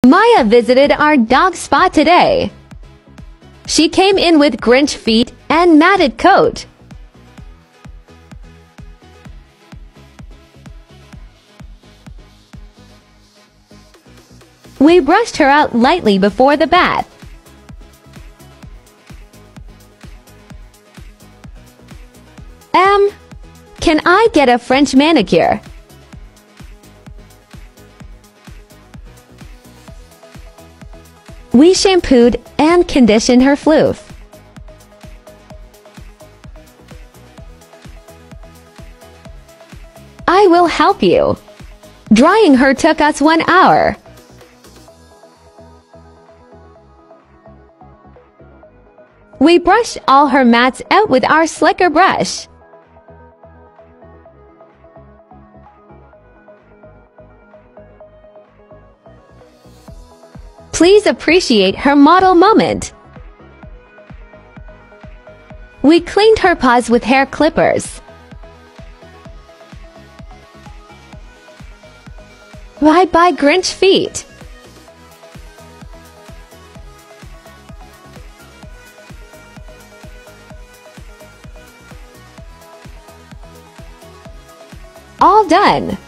Maya visited our dog Spot today. She came in with Grinch feet and matted coat. We brushed her out lightly before the bath. Can I get a French manicure? We shampooed and conditioned her floof. I will help you. Drying her took us 1 hour. We brushed all her mats out with our slicker brush. Please appreciate her model moment. We cleaned her paws with hair clippers. Bye-bye Grinch feet. All done.